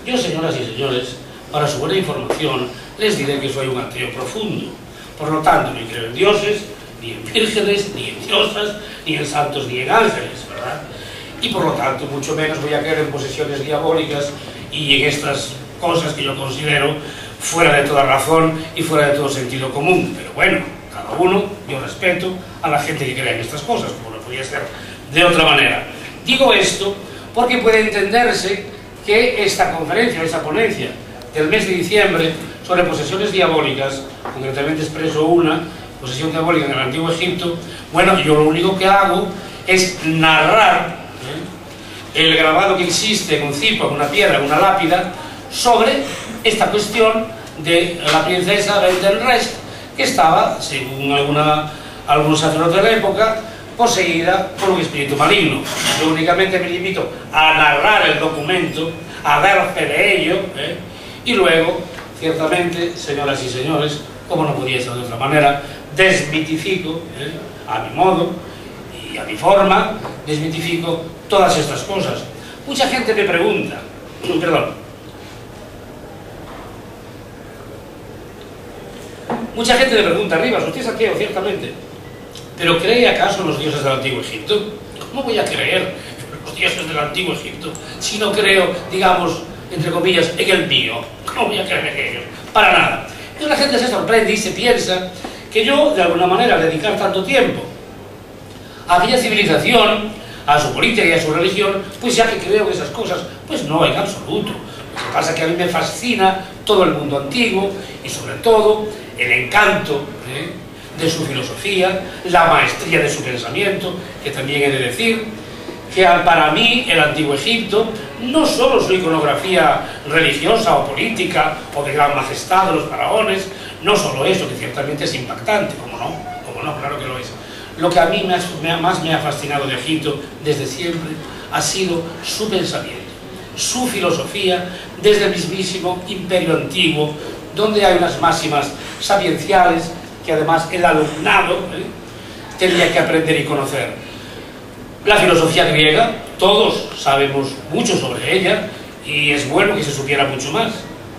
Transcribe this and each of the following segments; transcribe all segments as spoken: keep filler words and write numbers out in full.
Yo, señoras y señores, para su buena información, les diré que soy un ateo profundo. Por lo tanto, ni creo en dioses, ni en vírgenes, ni en diosas, ni en santos, ni en ángeles, ¿verdad? Y por lo tanto, mucho menos voy a creer en posesiones diabólicas y en estas cosas que yo considero fuera de toda razón y fuera de todo sentido común. Pero bueno, cada uno, yo respeto a la gente que cree en estas cosas, como no podía ser de otra manera. Digo esto porque puede entenderse que esta conferencia, esta ponencia del mes de diciembre sobre posesiones diabólicas, concretamente expreso una, posesión diabólica en el Antiguo Egipto, bueno, yo lo único que hago es narrar ¿eh? el grabado que existe en un cipo, en una piedra, en una lápida, sobre esta cuestión de la princesa Bentenrest, que estaba, según alguna, algunos sacerdotes de la época, poseída por un espíritu maligno. Yo únicamente me limito a narrar el documento, a dar fe de ello, ¿eh? y luego, ciertamente, señoras y señores, como no podía ser de otra manera, desmitifico, ¿eh? a mi modo y a mi forma, desmitifico todas estas cosas. Mucha gente me pregunta, perdón, mucha gente me pregunta, Rivas, usted es ateo, ciertamente, pero ¿cree acaso en los dioses del Antiguo Egipto? ¿Cómo voy a creer en los dioses del Antiguo Egipto si no creo, digamos, entre comillas, en el mío? ¿Cómo voy a creer en ellos? Para nada. Entonces la gente se sorprende y se piensa que yo, de alguna manera, al dedicar tanto tiempo a aquella civilización, a su política y a su religión, pues ya que creo en esas cosas, pues no, en absoluto. Lo que pasa es que a mí me fascina todo el mundo antiguo y sobre todo el encanto ¿eh? de su filosofía, la maestría de su pensamiento, que también he de decir que para mí el Antiguo Egipto no solo su iconografía religiosa o política o de gran majestad de los faraones, no solo eso, que ciertamente es impactante, como no, como no, claro que lo es. Lo que a mí más me ha, más me ha fascinado de Egipto desde siempre ha sido su pensamiento, su filosofía desde el mismísimo imperio antiguo, donde hay unas máximas sapienciales que además el alumnado ¿eh? tenía que aprender y conocer. La filosofía griega, todos sabemos mucho sobre ella y es bueno que se supiera mucho más.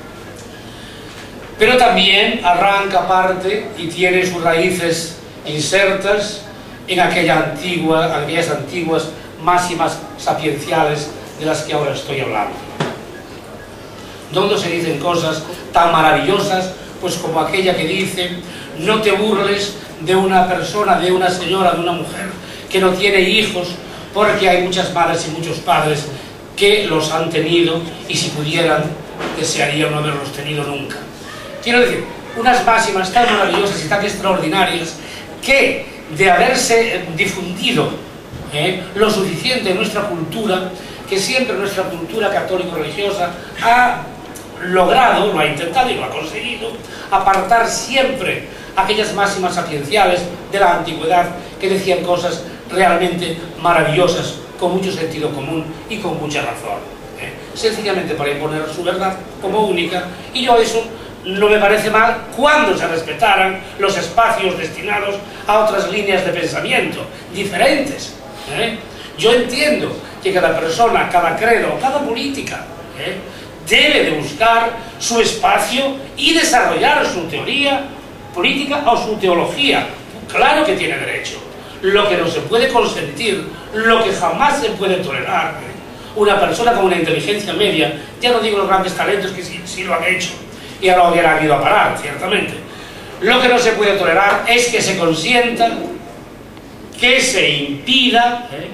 Pero también arranca parte y tiene sus raíces insertas en aquella antigua, aquellas antiguas máximas sapienciales de las que ahora estoy hablando, donde se dicen cosas tan maravillosas pues como aquella que dice: no te burles de una persona, de una señora, de una mujer que no tiene hijos, porque hay muchas madres y muchos padres que los han tenido y si pudieran desearían no haberlos tenido nunca. Quiero decir, unas máximas tan maravillosas y tan extraordinarias que, de haberse difundido ¿eh? lo suficiente en nuestra cultura, que siempre nuestra cultura católico-religiosa ha logrado, lo ha intentado y lo ha conseguido, apartar siempre aquellas máximas sapienciales de la antigüedad que decían cosas realmente maravillosas, con mucho sentido común y con mucha razón, ¿eh? sencillamente para imponer su verdad como única, y yo eso no me parece mal cuando se respetaran los espacios destinados a otras líneas de pensamiento diferentes, ¿eh? Yo entiendo que cada persona, cada credo, cada política ¿eh? debe de buscar su espacio y desarrollar su teoría política o su teología. Claro que tiene derecho. Lo que no se puede consentir, lo que jamás se puede tolerar, ¿eh? una persona con una inteligencia media, ya no digo los grandes talentos que sí, sí lo han hecho y a lo que han ido a parar, ciertamente. Lo que no se puede tolerar es que se consienta, que se impida ¿eh?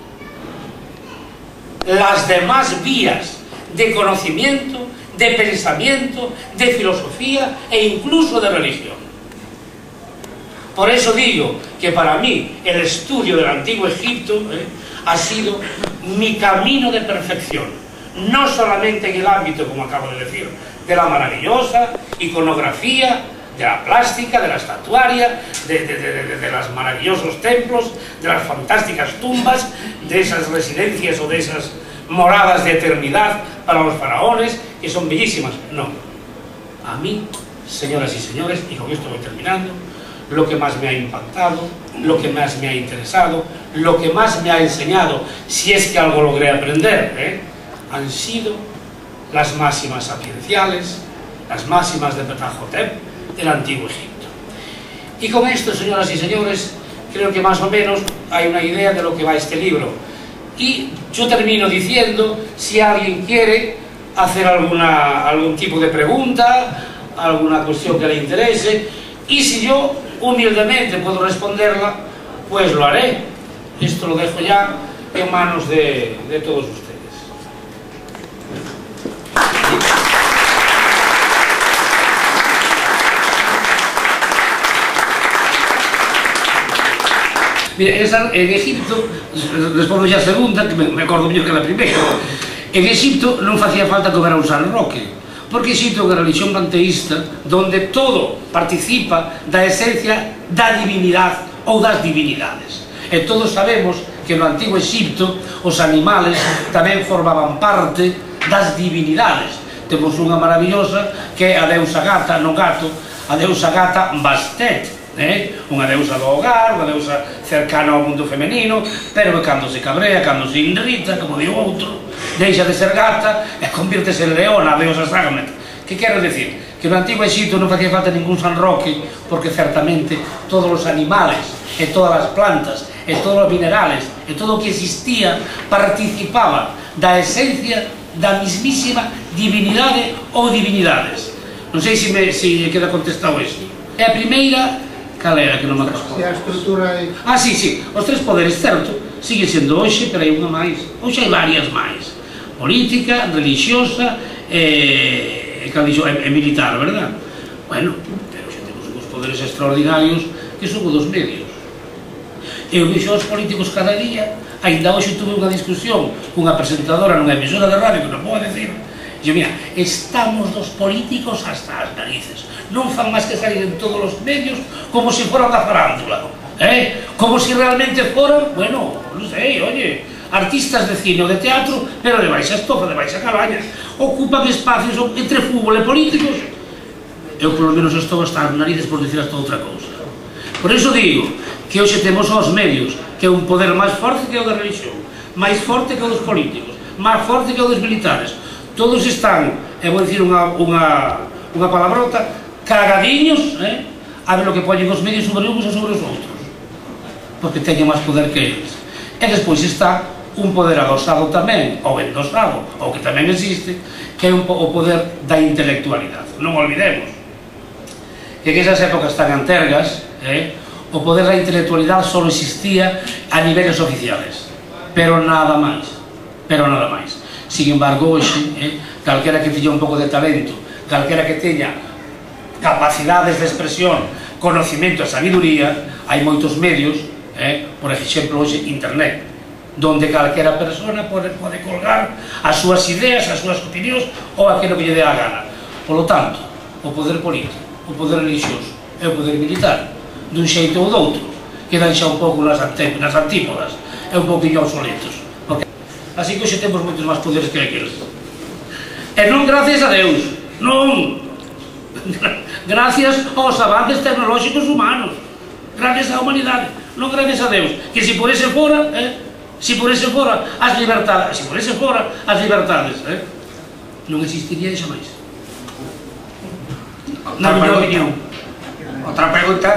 las demás vías de conocimiento, de pensamiento, de filosofía e incluso de religión. Por eso digo que para mí el estudio del Antiguo Egipto ¿eh? ha sido mi camino de perfección, no solamente en el ámbito, como acabo de decir, de la maravillosa iconografía, de la plástica, de la estatuaria, de, de, de, de, de los maravillosos templos, de las fantásticas tumbas, de esas residencias o de esas moradas de eternidad para los faraones, que son bellísimas. No. A mí, señoras y señores, y con esto voy terminando, lo que más me ha impactado, lo que más me ha interesado, lo que más me ha enseñado, si es que algo logré aprender, ¿eh? han sido las máximas sapienciales, las máximas de Ptahotep del Antiguo Egipto. Y con esto, señoras y señores, creo que más o menos hay una idea de lo que va este libro. Y yo termino diciendo, si alguien quiere hacer alguna, algún tipo de pregunta, alguna cuestión que le interese, y si yo humildemente puedo responderla, pues lo haré. Esto lo dejo ya en manos de, de todos ustedes. Mira, en Egipto, respondo xa a segunda, que me acordo mellor que a primeira. En Egipto non facía falta que houbera un San Roque, porque Egipto é unha religión panteísta donde todo participa da esencia da divinidade ou das divinidades. E todos sabemos que no Antigo Egipto os animales tamén formaban parte das divinidades. Temos unha maravillosa que é a deusa gata, non gato, a deusa gata Bastet, Eh? unha deusa do hogar, unha deusa cercana ao mundo femenino, pero que cando se cabrea, cando se irrita, como di o outro, deixa de ser gata e convírtese en leona, a deusa Sekhmet. Que quero decir? Que no Antigo Egipto non facía falta ningún San Roque, porque certamente todos os animales, e todas as plantas, e todos os minerales, e todo o que existía participaba da esencia da mismísima divinidade ou divinidades. Non sei se me se queda contestado isto. E a primeira, cal era que non me acordo? Se a estrutura é... Ah, sí, sí, os tres poderes, certo, sigue sendo hoxe, pero hai unha máis. Hoxe hai varias máis. Política, religiosa e, e, e militar, verdad? Bueno, pero xa temos uns poderes extraordinarios que son os dos medios. Eu vexo os políticos cada día, ainda hoxe tuve unha discusión cunha presentadora nunha emisora de radio que non podo decir. E mira, estamos dos políticos hasta as narices. Non fan máis que salir en todos os medios como se foran da farándula, eh? Como se realmente foran, bueno, non sei, oye, artistas de cine ou de teatro, pero de baixa estofa, de baixa calaña, ocupan espacios entre fútbol e políticos. Eu, polo menos, estou hasta as narices por dicir hasta outra cousa. Por iso digo que hoxe temos os medios, que é un poder máis forte que o da religión, máis forte que o dos políticos, máis forte que o dos militares. Todos están, e vou dicir unha, unha, unha palabrota, cagadiños, eh, a ver o que poñen os medios sobre uns e sobre os outros, porque teñen máis poder que eles. E despois está un poder adosado tamén, ou endosado, ou que tamén existe, que é un, o poder da intelectualidade. Non olvidemos que en esas épocas tan antergas, eh, o poder da intelectualidade só existía a niveles oficiales, pero nada máis, pero nada máis. Sin embargo, hoxe, eh, calquera que teña un pouco de talento, calquera que teña capacidades de expresión, conocimiento e sabiduría, hai moitos medios, eh, por exemplo, hoxe internet, donde calquera persona pode, pode colgar as súas ideas, as súas opinións ou aquilo que lle dé a gana. Por lo tanto, o poder político, o poder religioso e o poder militar, dun xeito ou doutro, quedan xa un pouco nas antípodas e un pouquinho obsoletos. Porque... Así que hoxe temos moitos máis poderes que aqueles. E non gracias a Deus, non! Gracias aos avances tecnolóxicos humanos, gracias á humanidade, non gracias a Deus, que se por ese fora, eh, se por ese fora as libertades, se por ese fora as libertades, eh, non existiría xa máis. Na miña opinión. Otra pregunta.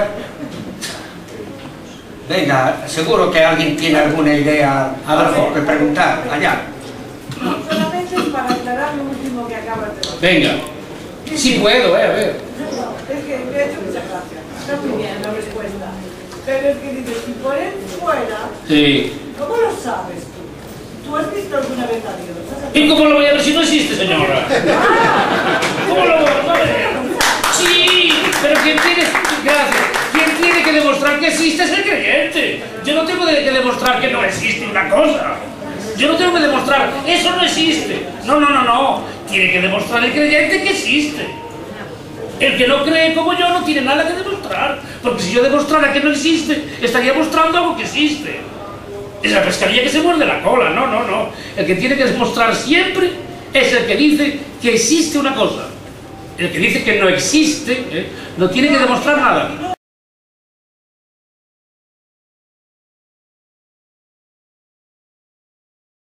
Venga, seguro que alguien tiene alguna idea, algo que preguntar. Allá. No, solamente para aclarar lo último que acabas de decir. Venga. Sí puedo, eh, a ver. No, es que me ha hecho mucha gracia. Está muy bien la respuesta. Pero es que dices, si por él fuera, Sí. ¿cómo lo sabes tú? ¿Tú has visto alguna vez a Dios? ¿Y cómo lo voy a ver si no existe, señora? ¡Ah! ¿Cómo lo voy a ver? Sí, pero quien tiene, gracias, quien tiene que demostrar que existe es el creyente. Yo no tengo que demostrar que no existe una cosa. Yo no tengo que demostrar, eso no existe. No, no, no, no. Tiene que demostrar el creyente que existe. El que no cree como yo no tiene nada que demostrar. Porque si yo demostrara que no existe, estaría mostrando algo que existe. Es la pescadilla que se muerde la cola. No, no, no. El que tiene que demostrar siempre es el que dice que existe una cosa. El que dice que no existe, ¿eh? No tiene que demostrar nada.